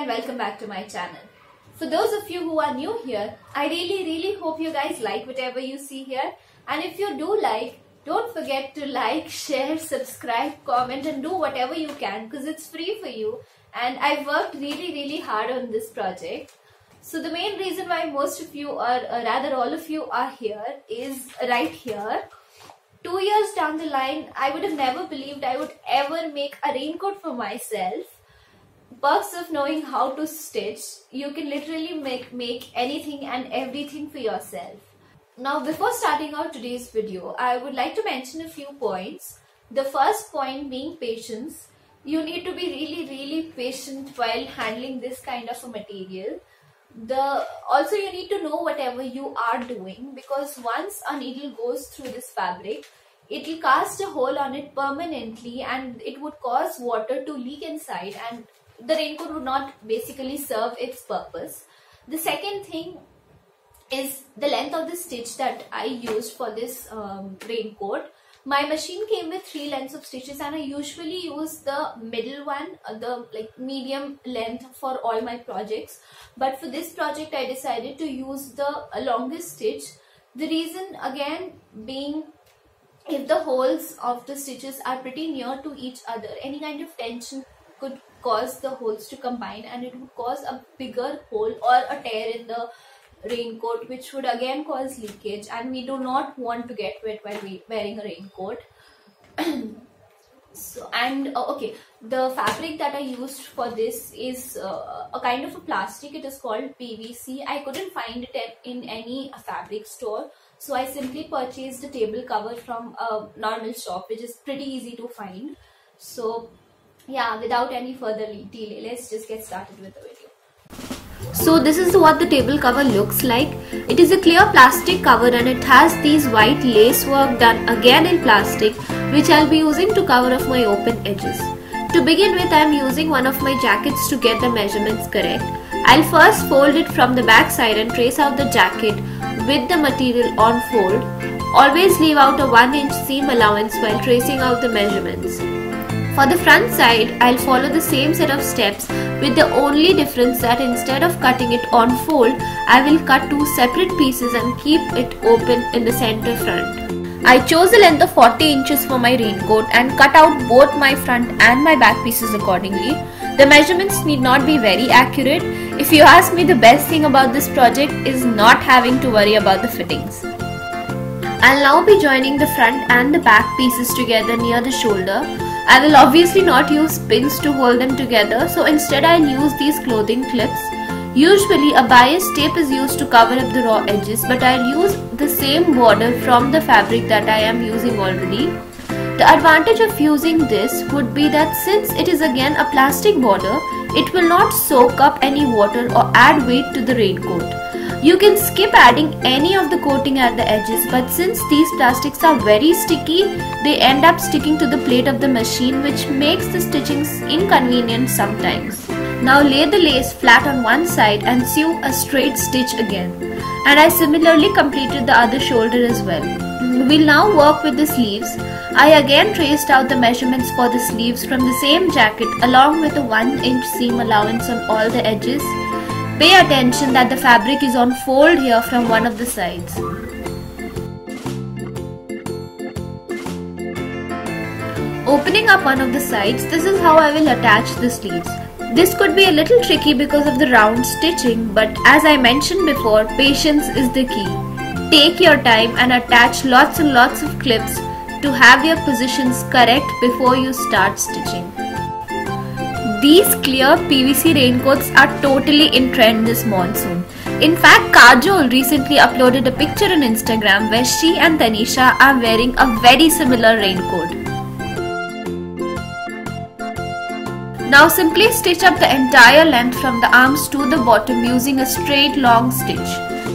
and welcome back to my channel. For those of you who are new here, I really hope you guys like whatever you see here, and if you do like, don't forget to like, share, subscribe, comment and do whatever you can because it's free for you, and I've worked really hard on this project. So the main reason why most of you, or rather all of you, are here is right here. 2 years down the line, I would have never believed I would ever make a raincoat for myself. Perks of knowing how to stitch: you can literally make anything and everything for yourself. Now, before starting out today's video, I would like to mention a few points. The first point being patience. You need to be really patient while handling this kind of a material. Also, you need to know whatever you are doing, because once a needle goes through this fabric, it will cast a hole on it permanently and it would cause water to leak inside, and the raincoat would not basically serve its purpose. The second thing is the length of the stitch that I used for this raincoat. My machine came with 3 lengths of stitches, and I usually use the middle one, the medium length for all my projects. But for this project, I decided to use the longest stitch. The reason again being, if the holes of the stitches are pretty near to each other, any kind of tension could cause the holes to combine, and it would cause a bigger hole or a tear in the raincoat, which would again cause leakage, and we do not want to get wet while wearing a raincoat. Okay, the fabric that I used for this is a kind of a plastic. It is called PVC. I couldn't find it in any fabric store, so I simply purchased a table cover from a normal shop, which is pretty easy to find. So yeah, without any further delay, let's just get started with the video. So this is what the table cover looks like. It is a clear plastic cover and it has these white lace work done again in plastic, which I'll be using to cover up my open edges. To begin with, I'm using one of my jackets to get the measurements correct. I'll first fold it from the back side and trace out the jacket with the material on fold. Always leave out a 1-inch seam allowance while tracing out the measurements. For the front side, I'll follow the same set of steps, with the only difference that instead of cutting it on fold, I will cut 2 separate pieces and keep it open in the center front. I chose a length of 40 inches for my raincoat and cut out both my front and my back pieces accordingly. The measurements need not be very accurate. If you ask me, the best thing about this project is not having to worry about the fittings. I'll now be joining the front and the back pieces together near the shoulder. I will obviously not use pins to hold them together, so instead I'll use these clothing clips. Usually a bias tape is used to cover up the raw edges, but I'll use the same border from the fabric that I am using already. The advantage of using this would be that since it is again a plastic border, it will not soak up any water or add weight to the raincoat. You can skip adding any of the coating at the edges, but since these plastics are very sticky, they end up sticking to the plate of the machine, which makes the stitching inconvenient sometimes. Now lay the lace flat on one side and sew a straight stitch again. And I similarly completed the other shoulder as well. We'll now work with the sleeves. I again traced out the measurements for the sleeves from the same jacket along with a 1-inch seam allowance on all the edges. Pay attention that the fabric is on fold here from one of the sides. Opening up one of the sides, this is how I will attach the sleeves. This could be a little tricky because of the round stitching, but as I mentioned before, patience is the key. Take your time and attach lots and lots of clips to have your positions correct before you start stitching. These clear PVC raincoats are totally in trend this monsoon. In fact, Kajol recently uploaded a picture on Instagram where she and Tanisha are wearing a very similar raincoat. Now simply stitch up the entire length from the arms to the bottom using a straight long stitch.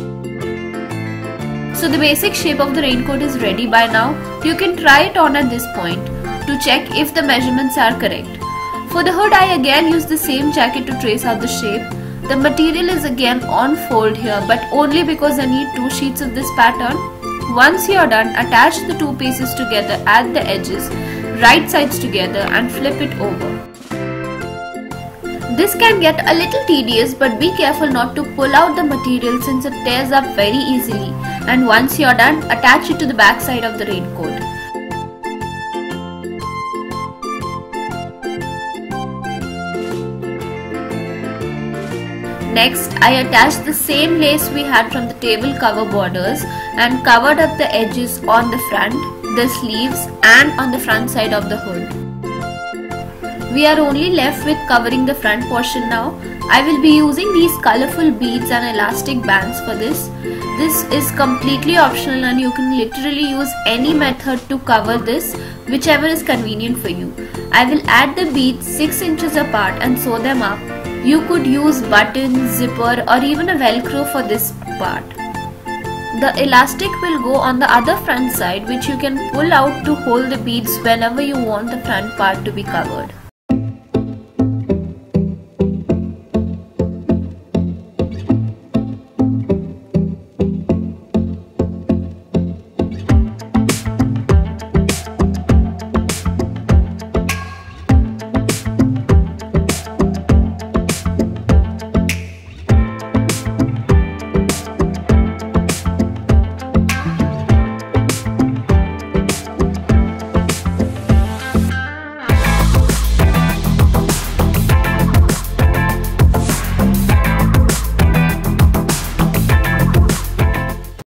So the basic shape of the raincoat is ready by now. You can try it on at this point to check if the measurements are correct. For the hood, I again used the same jacket to trace out the shape. The material is again on fold here, but only because I need 2 sheets of this pattern. Once you are done, attach the 2 pieces together at the edges, right sides together and flip it over. This can get a little tedious, but be careful not to pull out the material since it tears up very easily, and once you're done, attach it to the back side of the raincoat. Next, I attached the same lace we had from the table cover borders and covered up the edges on the front, the sleeves and on the front side of the hood. We are only left with covering the front portion now. I will be using these colorful beads and elastic bands for this. This is completely optional and you can literally use any method to cover this, whichever is convenient for you. I will add the beads 6 inches apart and sew them up. You could use buttons, zipper or even a velcro for this part. The elastic will go on the other front side, which you can pull out to hold the beads whenever you want the front part to be covered.